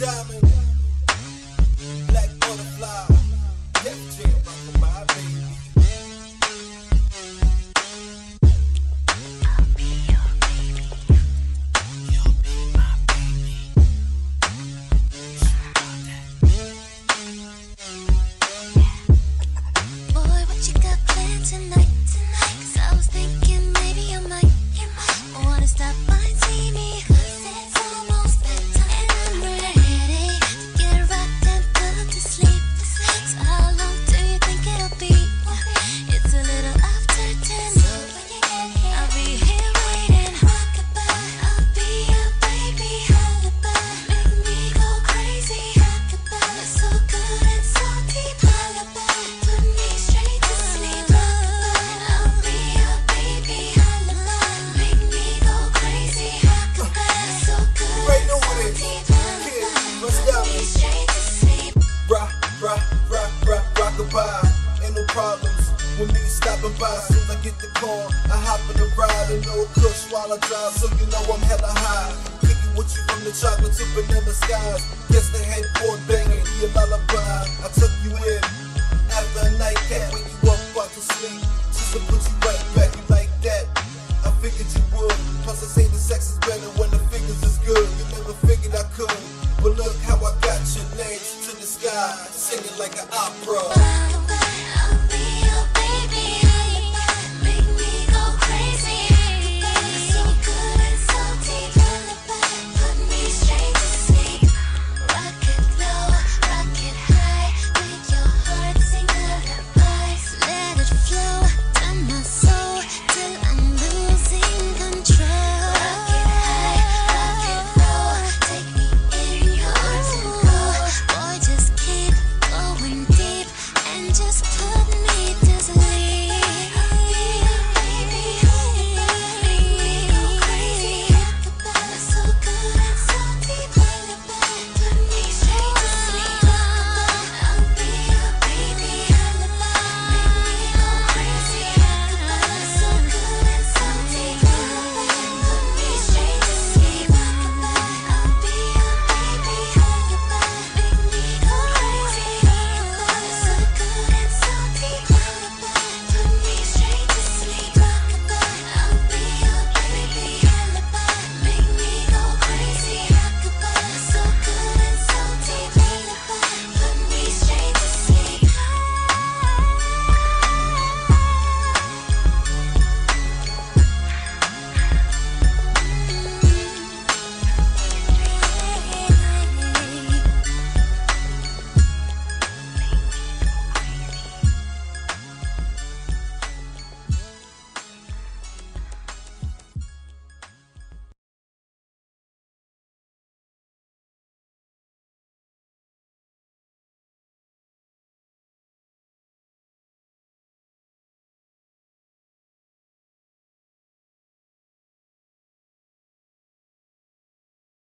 Diamond, Black Butterfly, Def Jam, rockin' my baby. Tonight, 'cause I was thinking maybe I might wanna stop by and see me, 'cause it's almost bedtime and I'm ready to get rocked and put to sleep. So how long do you think it'll be? It's a little after 10, so when you get here, I'll be here waiting. Rockabye, I'll be your baby. Lullaby, make me go crazy. Rockabye, it's so good and so deep. Lullaby, put me straight to sleep. Rockabye, ain't no problems with me stopping by. Soon as I get the car, I hop in the ride and no kush while I drive, so you know I'm hella high. Kicking with you from the chocolate to vanilla skies. Guess the headboard banging, be a lullaby. I took you in after a nightcap when you up about to sleep, just to put you right back. You like that? I figured you would. Plus I say the sex is better when the figures is good. You never figured I could, but look how I got your legs to the sky, singing like an opera.